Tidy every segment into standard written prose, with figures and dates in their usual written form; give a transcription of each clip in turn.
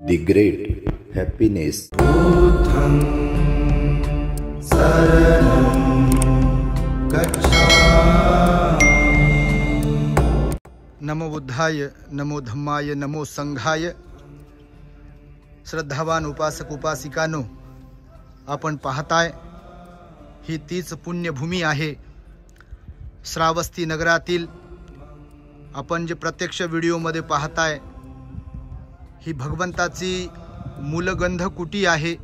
The Great Happiness. बुद्धं शरणं गच्छामि। नमो बुद्धाय, नमो धम्माय, नमो संघाय। श्रद्धावान उपासक उपासिकांनो, आपण पाहताय ही तीच पुण्यभूमी आहे श्रावस्ती नगरातील। आपण जे प्रत्यक्ष व्हिडिओमध्ये पाहताय ही भगवंताची मूलगंध कुटी आहे।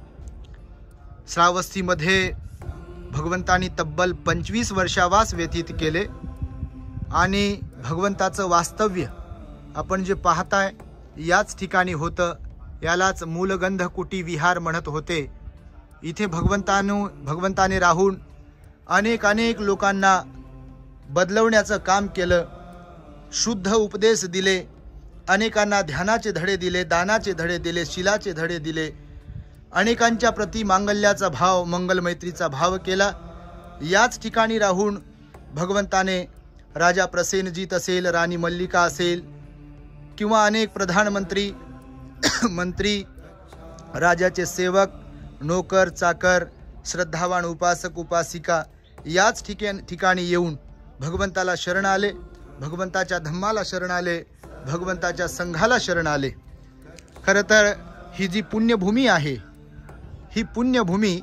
श्रावस्तीमध्ये भगवंतानी तब्बल 25 वर्षावास व्यतीत केले आणि भगवंताचं वास्तव्य आपण जे पाहताय याच ठिकाणी होतं। यालाच मूलगंध कुटी विहार म्हणत होते। इथे भगवंताने राहून अनेक लोकांना बदलवण्याचं काम केलं। शुद्ध उपदेश दिले, अनेकांना ध्यानाचे धडे दिले, दानाचे धडे दिले, शीलाचे धडे दिले। अनेकांच्या प्रति मांगल्याचा भाव, मंगल मैत्रीचा भाव केला। याच ठिकाणी राहून भगवंताने राजा प्रसेनजीत असेल, राणी मल्लिका असेल किंवा अनेक प्रधानमंत्री मंत्री, राजाचे सेवक, नोकर चाकर, श्रद्धावान उपासक उपासिका याच ठिकाणी येऊन भगवंताला शरण आले, भगवंताच्या धम्माला शरण आले, भगवंताच्या संघाला शरण आले। खरं तर ही जी पुण्यभूमी आहे, ही पुण्यभूमी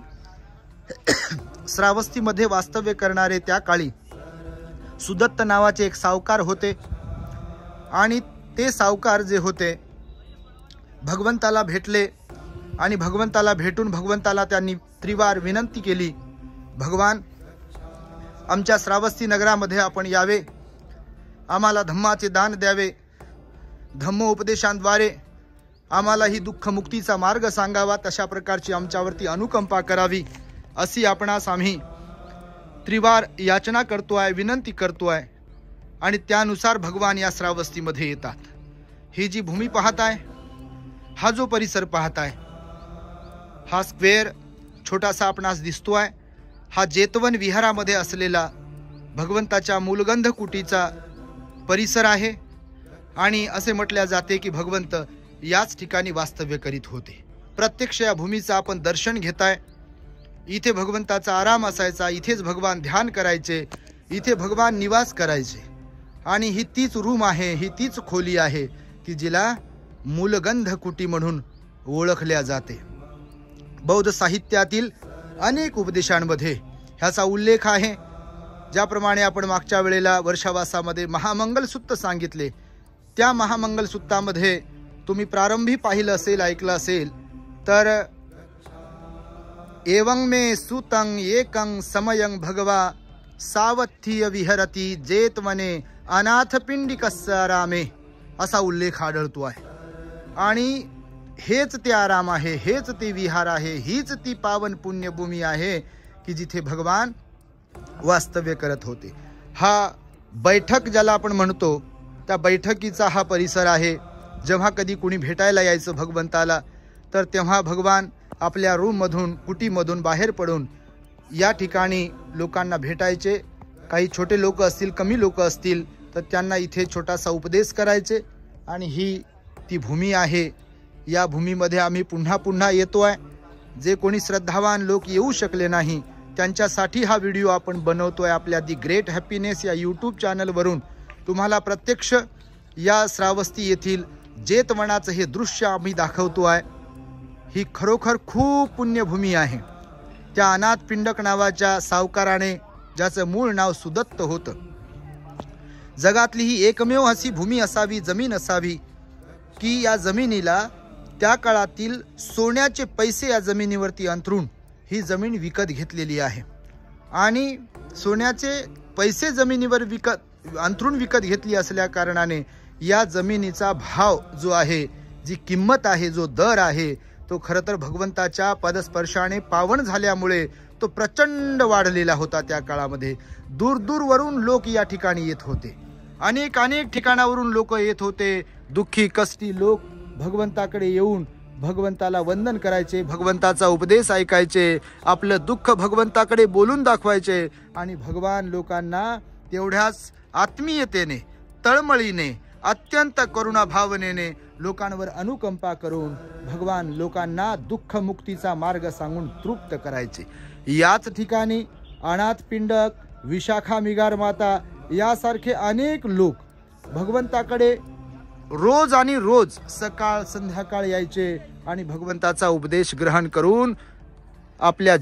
श्रावस्तीमध्ये वास्तव्य करणारे त्या काळी सुदत्त नावाचे एक सावकार होते आणि ते सावकार जे होते भगवंताला भेटले आणि भगवंताला भेटून भगवंताला त्यांनी त्रिवार विनंती केली, भगवान आमच्या श्रावस्ती नगरामध्ये आपण यावे, आम्हाला धम्माचे दान द्यावे, धम्मोपदेशांद्वारे आम्हाला ही दुःख मुक्तीचा मार्ग सांगावा, तशा प्रकारची आमच्यावरती अनुकंपा करावी, अशी आपणास आम्ही त्रिवार याचना करतोय, विनंती करतोय। आणि त्यानुसार भगवान या श्रावस्तीमध्ये येतात। ही जी भूमी पाहताय, हा जो परिसर पाहताय, हा स्क्वेअर छोटासा आपणास दिसतोय, हा जेतवन विहारामध्ये असलेला भगवंताच्या मूलगंध कुटीचा परिसर आहे। आणि असे म्हटले जाते की भगवंत याच ठिकाणी वास्तव्य करीत होते। प्रत्यक्ष या भूमीचं आपण दर्शन घेताय। इथे भगवंताचा आराम असायचा, इथेच भगवान ध्यान करायचे, इथे भगवान निवास करायचे। आणि ही तीच रूम आहे, ही तीच खोली आहे की जिला मूलगंध कुटी म्हणून ओळखल्या जाते। बौद्ध साहित्यातील अनेक उपदेशांमध्ये ह्याचा उल्लेख आहे। ज्याप्रमाणे आपण मागच्या वेळेला वर्षावासामध्ये महामंगल सूक्त सांगितले, त्या महामंगल सूक्तामध्ये तुम्ही प्रारंभी पाहिलं असेल, ऐकलं असेल तर एवं मे सुतं एकं समयं भगवा सावत्थीय विहरती जेतवने अनाथ पिंडिकस्य आरामे असा उल्लेख आढळतो आहे। आणि हेच ते आराम आहे, हेच ते विहार आहे, हीच ती पावन पुण्यभूमी आहे की जिथे भगवान वास्तव्य करत होते। हा बैठक ज्याला आपण म्हणतो त्या बैठकीचा हा परिसर आहे। जेव्हा कधी कोणी भेटायला यायचं भगवंताला तर तेव्हा भगवान आपल्या रूममधून, कुटीमधून बाहेर पडून या ठिकाणी लोकांना भेटायचे। काही छोटे लोक असतील, कमी लोक असतील तर त्यांना इथे छोटासा उपदेश करायचे। आणि ही ती भूमी आहे। या भूमीमध्ये आम्ही पुन्हा येतोय। जे कोणी श्रद्धावान लोक येऊ शकले नाही त्यांच्यासाठी हा व्हिडिओ आपण बनवतोय आपल्या दी ग्रेट हॅपीनेस या यूट्यूब चॅनलवरून। तुम्हाला प्रत्यक्ष या श्रावस्ती येथील जेतवनाचं हे दृश्य आम्ही दाखवतोय। ही खरोखर खूप पुण्यभूमी आहे। त्या अनाथ पिंडक नावाच्या सावकाराने, ज्याचं मूळ नाव सुदत्त होतं, जगातली ही एकमेव अशी भूमी असावी, जमीन असावी की या जमिनीला त्या काळातील सोन्याचे पैसे या जमिनीवरती अंतरून ही जमीन विकत घेतलेली आहे। आणि सोन्याचे पैसे जमिनीवर अंतरून विकत घेतली असल्या कारणाने या जमिनीचा भाव जो आहे, जी किंमत आहे, जो दर आहे, तो खरं तर भगवंताच्या पदस्पर्शाने पावन झाल्यामुळे तो प्रचंड वाढलेला होता। त्या काळामध्ये दूरवरून लोक या ठिकाणी येत होते। अनेक ठिकाणावरून लोक येत होते। दुःखी कष्टी लोक भगवंताकडे येऊन भगवंताला वंदन करायचे, भगवंताचा उपदेश ऐकायचे, आपलं दुःख भगवंताकडे बोलून दाखवायचे। आणि भगवान लोकांना तेवढ्याच आत्मीयतेने, तळमळीने अत्यंत करुणा भावनेने लोकांवर अनुकंपा करून भगवान लोकांना दुःख मुक्तीचा मार्ग सांगून तृप्त करायचे. याच ठिकाणी अनाथ पिंडक, विशाखा मिगार माता यासारखे अनेक लोक भगवंताकडे रोज आणि रोज सकाळ संध्याकाळ यायचे आणि भगवंताचा उपदेश ग्रहण करून आपल्या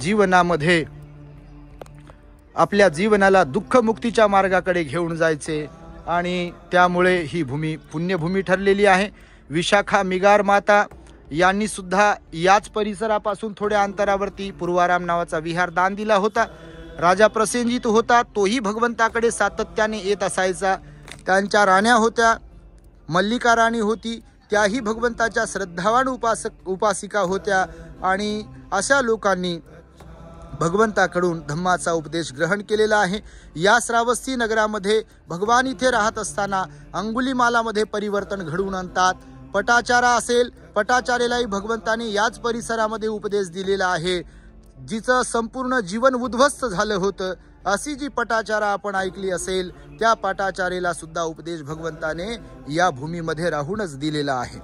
जीवनाला दुःख मुक्तीच्या मार्गाकडे घेऊन जायचे. आणि त्यामुळे ही भूमी पुण्यभूमी ठरलेली आहे. विशाखा मिगार माता यांनी सुद्धा याच परिसरापासून थोड्या अंतरावरती पूर्वाराम नावाचा विहार दान दिला होता. राजा प्रसेनजित होता, तोही भगवंताकडे सातत्याने येत असायचा. त्यांच्या राण्या होत्या, मल्लिका राणी होती, त्याही भगवंताच्या श्रद्धावान उपासिका होत्या. आणि अशा लोकांनी भगवंताकडून धम्माचा उपदेश ग्रहण केलेला आहे. या श्रावस्ती नगरामध्ये भगवान इथे राहत असताना अंगुलीमालामध्ये परिवर्तन घडवून आणतात. पटाचारा असेल, पटाचारेलाही भगवंताने याच परिसरामध्ये उपदेश दिलेला आहे. जिचं संपूर्ण जीवन उद्ध्वस्त झालं होतं अशी जी पटाचारा आपण ऐकली असेल, त्या पटाचारेला सुद्धा उपदेश भगवंताने या भूमीमध्ये राहूनच दिलेला आहे.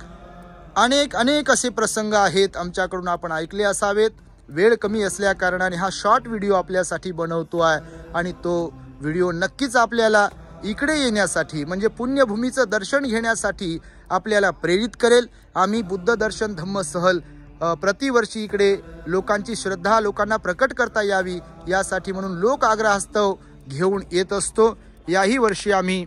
अनेक असे प्रसंग आहेत आमच्याकडून आपण ऐकले असावेत. वेळ कमी असल्या कारणाने हा शॉर्ट व्हिडिओ आपल्यासाठी बनवतो आहे आणि तो व्हिडिओ नक्कीच आपल्याला इकडे येण्यासाठी म्हणजे पुण्यभूमीचं दर्शन घेण्यासाठी आपल्याला प्रेरित करेल. आम्ही बुद्ध दर्शन धम्म सहल प्रतिवर्षी इकडे लोकांची श्रद्धा लोकांना प्रकट करता यावी यासाठी म्हणून लोक आग्रहास्तव घेऊन येत असतो. याही वर्षी आम्ही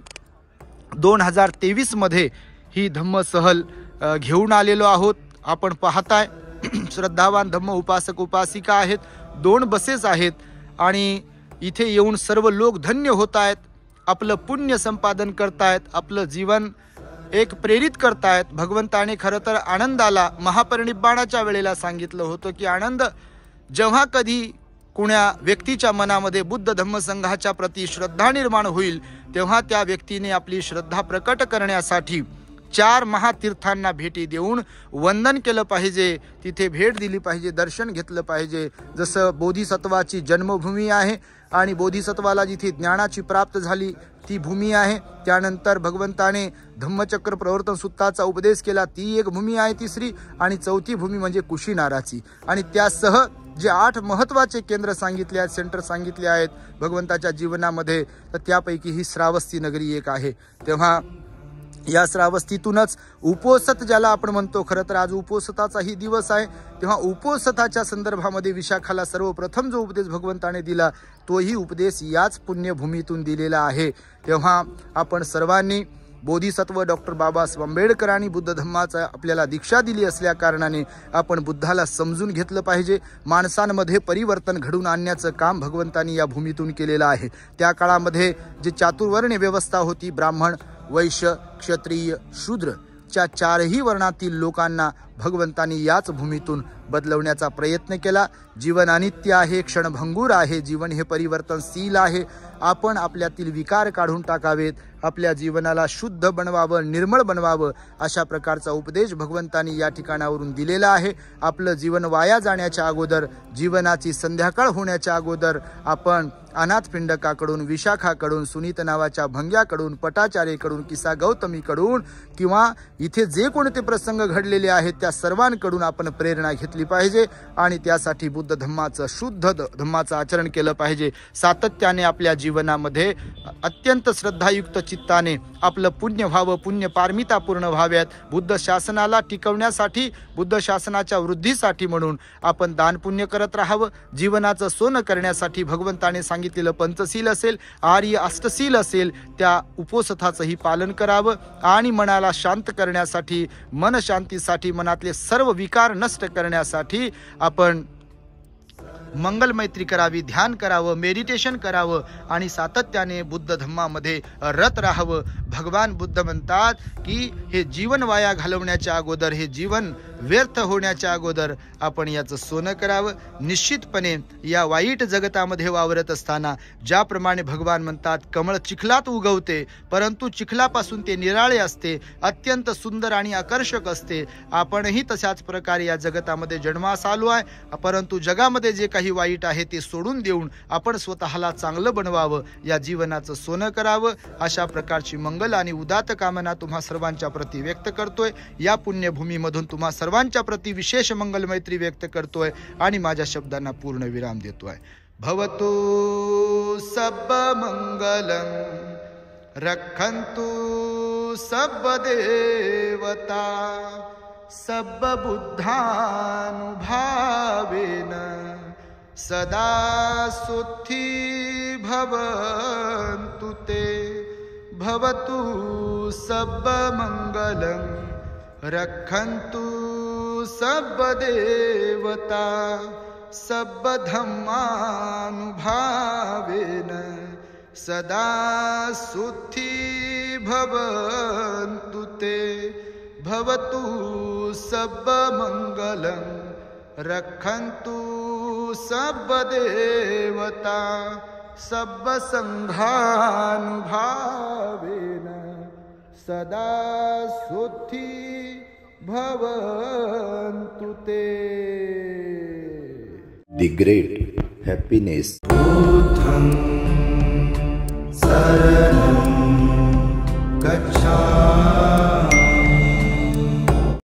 2023 मध्ये ही धम्म सहल घेऊन आलेलो आहोत. आपण पाहताय श्रद्धावान धम्म उपासक उपासिका आहेत, 2 बसेस आहेत आणि इथे येऊन सर्व लोक धन्य होत आहेत, आपलं पुण्य संपादन करतायत, आपलं जीवन एक प्रेरित करतायत. भगवंताने खरं तर आनंदाला महापरिनिब्बाणाच्या वेळेला सांगितलं होतं की आनंद जेव्हा कधी कुण्या व्यक्तीच्या मनामध्ये बुद्ध धम्म संघाच्या प्रती श्रद्धा निर्माण होईल तेव्हा त्या व्यक्तीने आपली श्रद्धा प्रकट करण्यासाठी 4 महातीर्थांना भेटी देऊन वंदन केलं पाहिजे, तिथे भेट दिली पाहिजे, दर्शन घेतलं पाहिजे. जसं बोधिसत्वाची जन्मभूमी आहे आणि बोधिसत्वाला जिथे ज्ञानाची प्राप्त झाली ती भूमी आहे. त्यानंतर भगवंताने धम्मचक्र प्रवर्तन सूत्राचा उपदेश केला, ती एक भूमी आहे तिसरी. आणि चौथी भूमी म्हणजे कुशीनाराची. आणि त्यासह जे 8 महत्त्वाचे केंद्र सांगितले आहेत, सेंटर सांगितले आहेत भगवंताच्या जीवनामध्ये, तर त्यापैकी ही श्रावस्ती नगरी एक आहे. तेव्हा या श्रावस्तीतूनच उपोसत ज्याला आपण म्हणतो, खरं तर आज उपोसताचाही दिवस आहे. तेव्हा उपोसताच्या संदर्भामध्ये विशाखाला सर्वप्रथम जो उपदेश भगवंताने दिला तोही उपदेश याच पुण्यभूमीतून दिलेला आहे. तेव्हा आपण सर्वांनी बोधिसत्व डॉक्टर बाबासाहेब आंबेडकरांनी बुद्ध धम्माचा आपल्याला दीक्षा दिली असल्या कारणाने आपण बुद्धाला समजून घेतलं पाहिजे. माणसांमध्ये परिवर्तन घडवून आणण्याचं काम भगवंतांनी या भूमीतून केलेलं आहे. त्या काळामध्ये जी चातुर्वर्ण्य व्यवस्था होती, ब्राह्मण, वैश्य, क्षत्रिय, शूद्र च्या 4ही वर्णातील लोकांना भगवंतांनी याच भूमीतून बदलवण्याचा प्रयत्न केला. जीवन अनित्य आहे, क्षणभंगूर आहे, जीवन हे परिवर्तनशील आहे. आपण आपल्यातील विकार काढून टाकावेत, आपल्या जीवनाला शुद्ध बनवावं, निर्मळ बनवावं, अशा प्रकारचा उपदेश भगवंतांनी या ठिकाणावरून दिलेला आहे. आपलं जीवन वाया जाण्याच्या अगोदर, जीवनाची संध्याकाळ होण्याच्या अगोदर आपण अनाथ पिंडकाकडून, विशाखाकडून, सुनीत नावाच्या भंग्याकडून, पटाचार्यकडून, किसा गौतमीकडून किंवा इथे जे कोणते प्रसंग घडलेले आहेत त्या सर्वांकडून आपण प्रेरणा घेतली पाहिजे आणि त्यासाठी बुद्ध धम्माचं, शुद्ध धम्माचं आचरण केलं पाहिजे. सातत्याने आपल्या जीवनामध्ये अत्यंत श्रद्धायुक्त चित्ताने आपलं पुण्य व्हावं, पुण्य पारमिता पूर्ण व्हाव्यात. बुद्ध शासनाला टिकवण्यासाठी, बुद्ध शासनाच्या वृद्धीसाठी म्हणून आपण दान पुण्य करत राहावं. जीवनाचं सोनं करण्यासाठी भगवंताने सांगितलेलं पंचशील असेल, आर्य अष्टशील असेल, त्या उपोसथाचंही पालन करावं आणि मनाला शांत करण्यासाठी, मन शांतीसाठी, मनातले सर्व विकार नष्ट करण्यासाठी आपण मंगल मैत्री करावी, ध्यान करावं, मेडिटेशन करावं आणि सातत्याने बुद्ध धम्मामध्ये रत राहावं. भगवान बुद्ध म्हणतात की हे जीवन वाया घालवण्याच्या अगोदर, हे जीवन व्यर्थ होण्याच्या अगोदर आपण याचं सोनं करावं. निश्चितपणे या वाईट जगतामध्ये वावरत असताना ज्याप्रमाणे भगवान म्हणतात कमळ चिखलात उगवते परंतु चिखलापासून ते निराळे असते, अत्यंत सुंदर आणि आकर्षक असते. आपणही तशाच प्रकारे या जगतामध्ये जन्मास आलो आहे, परंतु जगामध्ये जे काही काही वाईट आहे ते सोडून देऊन आपण स्वतःला चांगलं बनवावं, या जीवनाचं सोनं करावं, अशा प्रकारची मंगल आणि उदात्त कामना तुम्हा सर्वांच्या प्रती व्यक्त करतोय. या पुण्यभूमीमधून तुम्हा सर्वांच्या प्रती विशेष मंगल मैत्री व्यक्त करतोय आणि माझ्या शब्दांना पूर्ण विराम देतोय. भवतु सब मंगलं रक्षन्तु सब देवता सब बुद्धानुभावेन सदा सुखी भवन्तु ते. भवतु सब मंगलं रक्षन्तु सब देवता सब धम्मानुभावेन सदा सुखी भवन्तु ते. भवतु सब मंगलं रक्षन्तु सब देवता सब संघानुभावेन सदा सुखी भवन्तु ते. The great happiness. बुद्धं शरणं गच्छामि.